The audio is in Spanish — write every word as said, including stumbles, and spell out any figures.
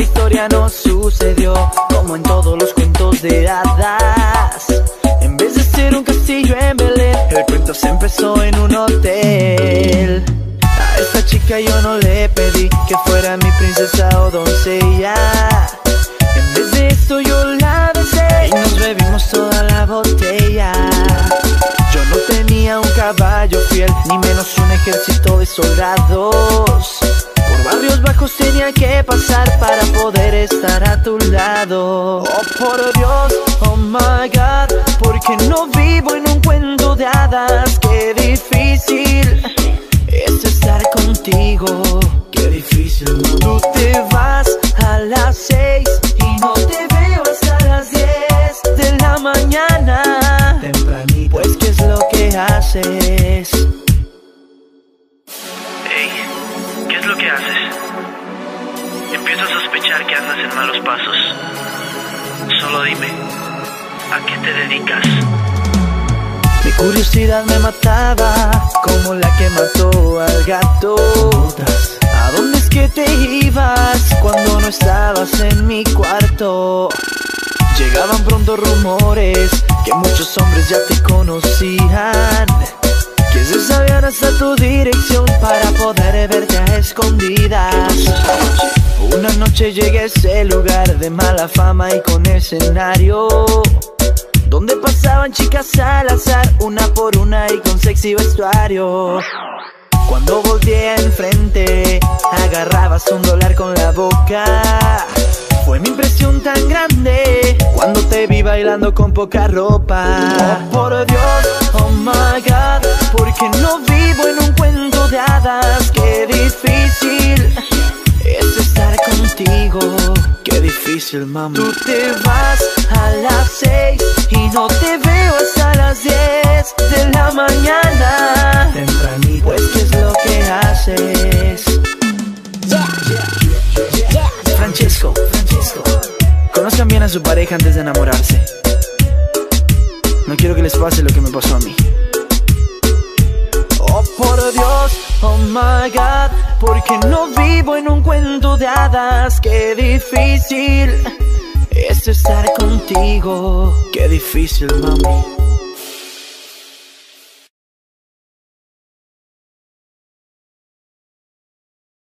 historia no sucedió como en todos los cuentos de hadas. En vez de ser un castillo en Belén, el cuento se empezó en un hotel. A esta chica yo no le pedí que fuera mi princesa o doncella. En vez de esto yo la besé y nos bebimos toda la botella. Yo no tenía un caballo fiel, ni menos un ejército de soldados. Por barrios bajos tenía que pasar para poder estar a tu lado. Oh por Dios, oh my God, porque no vivo en un cuento de hadas. Qué difícil es estar contigo, qué difícil, ¿no? Tú te vas a las seis y no te veo hasta las diez de la mañana. Tempranito, pues ¿qué es lo que haces? Hey, ¿qué es lo que haces? Empiezo a sospechar que andas en malos pasos. Solo dime, ¿a qué te dedicas? Mi curiosidad me mataba, como la que mató al gato. ¿A dónde es que te ibas cuando no estabas en mi cuarto? Llegaban pronto rumores que muchos hombres ya te conocían, que se sabían hasta tu dirección para poder verte a escondidas. Una noche llegué a ese lugar de mala fama y con escenario, donde pasaban chicas al azar, una por una y con sexy vestuario. Cuando volteé enfrente, agarrabas un dólar con la boca. Fue mi impresión tan grande cuando te vi bailando con poca ropa. Oh por Dios, oh my God, porque no vivo en un cuento de hadas. Qué difícil es estar contigo, qué difícil, mami. Tú te vas a las seis y no te veo hasta las diez de la mañana. Tempranito, pues ¿qué es lo que haces? Yeah, yeah, yeah, yeah. Francesco, Francesco, conozcan bien a su pareja antes de enamorarse. No quiero que les pase lo que me pasó a mí. Oh por Dios, oh my God, porque no vivo en un cuento de hadas. Qué difícil es estar contigo, qué difícil, mami.